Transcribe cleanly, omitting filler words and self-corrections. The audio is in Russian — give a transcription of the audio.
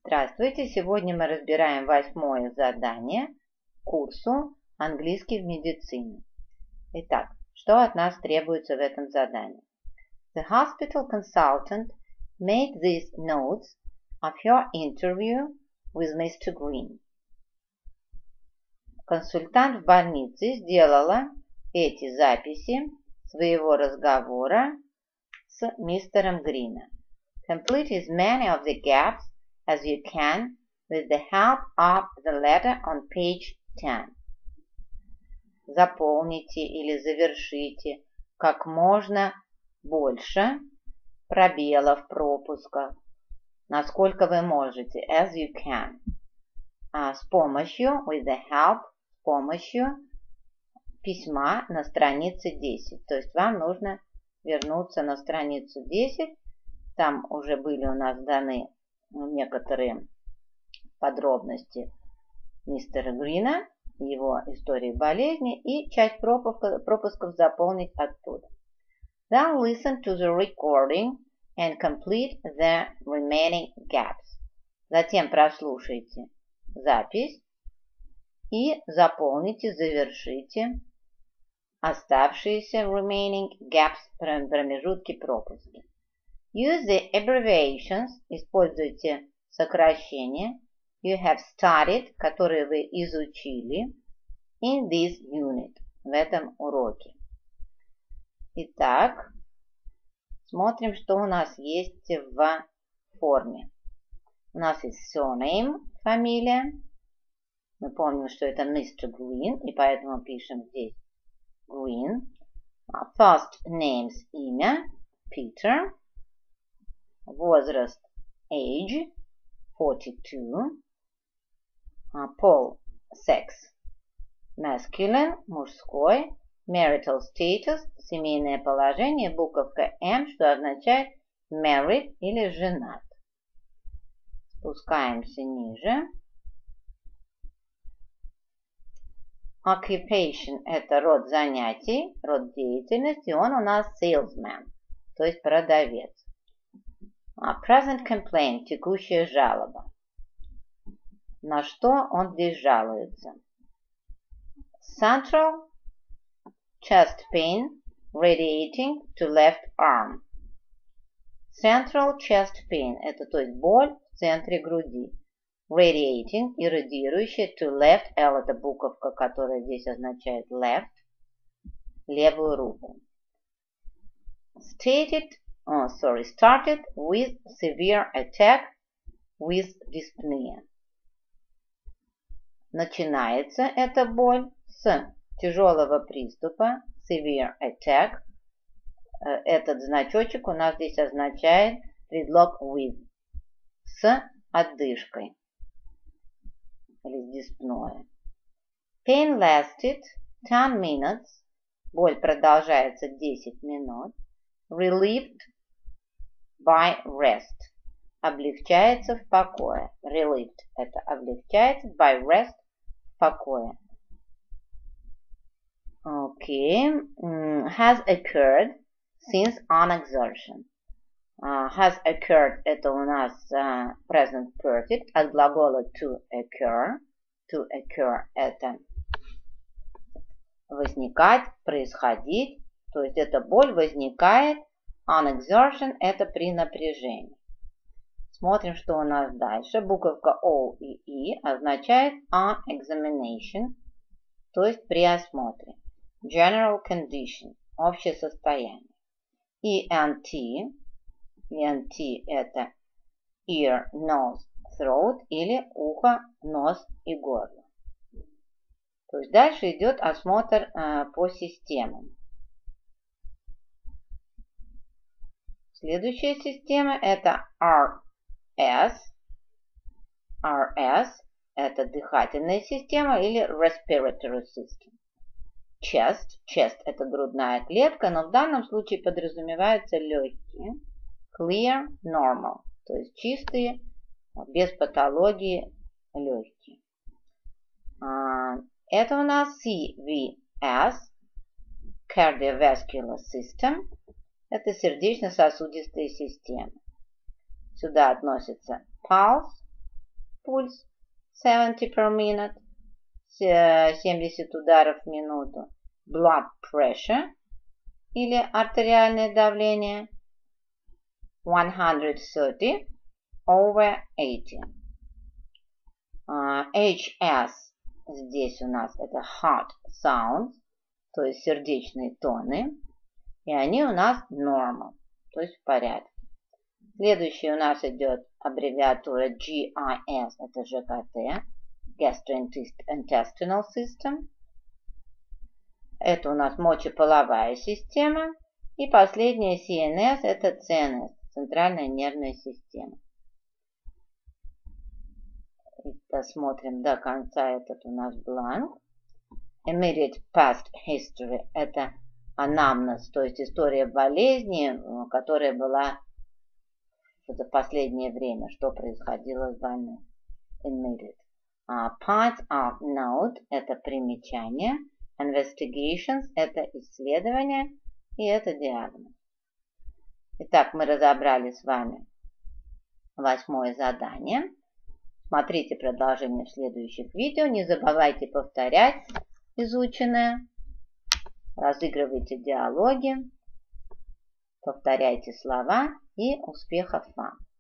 Здравствуйте! Сегодня мы разбираем 8-е задание курсу «Английский в медицине». Итак, что от нас требуется в этом задании? The hospital consultant made these notes of your interview with Mr. Green. Консультант в больнице сделала эти записи своего разговора с мистером Грином. Complete as many of the gaps as you can with the help of the letter on page 10. Заполните или завершите как можно больше пробелов, пропусков, насколько вы можете, as you can, с помощью, with the help, с помощью письма на странице 10. То есть вам нужно вернуться на страницу 10, там уже были у нас даны некоторые подробности мистера Грина, его истории болезни, и часть пропусков заполнить оттуда. Then listen to the recording and complete the remaining gaps. Затем прослушайте запись и заполните, завершите оставшиеся remaining gaps, промежутки, пропуски. Use the abbreviations, используйте сокращения you have studied, которые вы изучили in this unit, в этом уроке. Итак, смотрим, что у нас есть в форме. У нас есть surname, фамилия. Мы помним, что это Mr. Green, и поэтому пишем здесь Green. First names, имя, Peter. Возраст, age, 42. Pol, sex, masculine, мужской. Marital status, семейное положение, буковка M, что означает married или женат. Спускаемся ниже. Occupation – это род занятий, род деятельности. Он у нас salesman, то есть продавец. Present complaint – текущая жалоба. На что он здесь жалуется? Central chest pain radiating to left arm. Central chest pain – это то есть боль в центре груди. Radiating – иррадирующая to left, L – это буковка, которая здесь означает left, левую руку. Started with severe attack with dyspnea. Начинается эта боль с тяжелого приступа, severe attack. Этот значочек у нас здесь означает предлог with, с отдышкой или с dyspnoea. Pain lasted 10 minutes. Боль продолжается 10 минут. Relieved by rest. Облегчается в покое. Relieved – это облегчается. By rest – в покое. Okay. Has occurred since on exertion. Has occurred – это у нас present perfect от глагола to occur. To occur – это возникать, происходить. То есть эта боль возникает. On exertion – это при напряжении. Смотрим, что у нас дальше. Буковка O и E означает on examination, то есть при осмотре. General condition – общее состояние. ENT – это ear, nose, throat или ухо, нос и горло. То есть дальше идет осмотр по системам. Следующая система – это RS. RS – это дыхательная система или respiratory system. Chest – это грудная клетка, но в данном случае подразумеваются легкие. Clear, normal, то есть чистые, без патологии легкие. Это у нас CVS, Cardiovascular System. Это сердечно-сосудистая система. Сюда относятся pulse, пульс 70 per minute, 70 ударов в минуту. Blood pressure или артериальное давление 130 over 80. HS здесь у нас это heart sounds, то есть сердечные тоны, и они у нас normal, то есть в порядке. Следующий у нас идет аббревиатура GIS, это ЖКТ, Gastrointestinal System. Это у нас мочеполовая система. И последняя CNS, это CNS, центральная нервная система. И досмотрим до конца этот у нас бланк. Immediate past history, это анамнез, то есть история болезни, которая была за последнее время, что происходило с больным. Immediate. Parts of note – это примечание. Investigations – это исследование. И это диагноз. Итак, мы разобрали с вами 8-е задание. Смотрите продолжение в следующих видео. Не забывайте повторять изученное. Разыгрывайте диалоги. Повторяйте слова и успехов вам!